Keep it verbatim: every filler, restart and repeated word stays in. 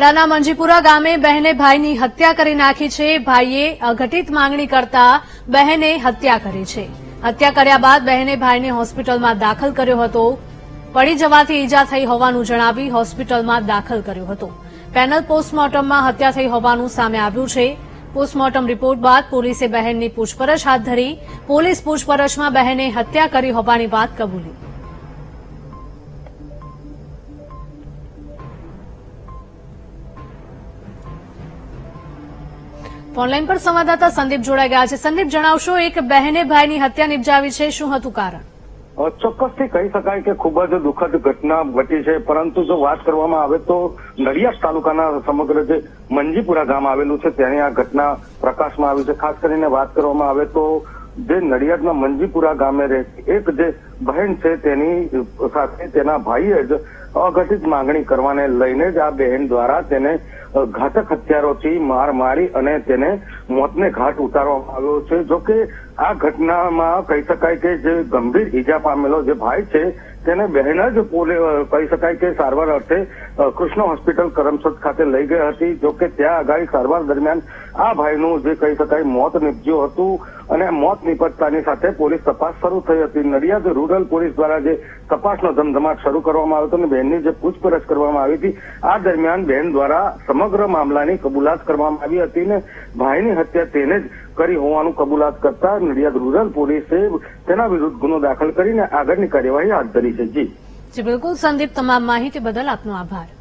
ખેડાના મંજીપુરા ગામે બહેને ભાઈની હત્યા કરી નાખી છે। ભાઈએ અઘટિત માંગણી કરતા બહેને હત્યા કરી છે। હત્યા કર્યા બાદ બહેને ભાઈને હોસ્પિટલમાં દાખલ કર્યો હતો। પડી જવાથી ઈજા થઈ હોવાનું જણાવી હોસ્પિટલમાં દાખલ કર્યો હતો। પેનલ પોસ્ટમોર્ટમમાં હત્યા થઈ હોવાનું સામે આવ્યું છે। પોસ્ટમોર્ટમ રિપોર્ટ બાદ પોલીસે બહેનની પૂછપરછ હાથ ધરી। પોલીસ પૂછપરછમાં બહેને હત્યા કરી હોવાની વાત કબૂલી। ફોનલાઈન પર સંવાદદાતા સંદીપ જોડાઈ ગયા છે। સંદીપ, જણાવશો, એક બહેને ભાઈની હત્યા નિપજાવી છે, શું હતું કારણ? ચોક્કસથી કહી શકાય કે ખૂબ જ દુઃખદ ઘટના ઘટી છે, પરંતુ જો વાત કરવામાં આવે તો નડિયાદ તાલુકાના સમગ્ર જે મંજીપુરા ગામ આવેલું છે તેની આ ઘટના પ્રકાશમાં આવી છે। ખાસ કરીને વાત કરવામાં આવે તો જે નડિયાદના મંજીપુરા ગામે રહેતી એક જે બહેન છે તેની સાથે તેના ભાઈએ જ અઘટિત માંગણી કરવાને લઈને જ આ બહેન દ્વારા તેને ઘાતક હથિયારોથી માર મારી અને તેને મોતને ઘાટ ઉતારવામાં આવ્યો છે। જો કે આ ઘટનામાં કહી શકાય કે જે ગંભીર ઈજા પામેલો જે ભાઈ છે તેને બહેન જ કહી શકાય કે સારવાર અર્થે કૃષ્ણ હોસ્પિટલ કરમસદ ખાતે લઈ ગઈ હતી। જો કે ત્યાં આગાહી સારવાર દરમિયાન આ ભાઈનું જે કહી શકાય મોત નીપજ્યું હતું અને મોત નીપજતાની સાથે પોલીસ તપાસ શરૂ થઈ હતી। નડિયાદ રૂરલ પોલીસ દ્વારા જે તપાસનો ધમધમાટ શરૂ કરવામાં આવ્યો હતો અને બહેનની જે પૂછપરછ કરવામાં આવી હતી આ દરમિયાન બહેન દ્વારા સમગ્ર મામલાની કબૂલાત કરવામાં આવી હતી ને ભાઈની હત્યા તેને જ કરી હોવાનું કબૂલાત કરતા નડિયાદ રૂરલ પોલીસે તેના વિરુદ્ધ ગુનો દાખલ કરીને આગળની કાર્યવાહી હાથ ધરી છે। જી જી બિલકુલ સંદીપ, તમામ માહિતી બદલ આપનો આભાર।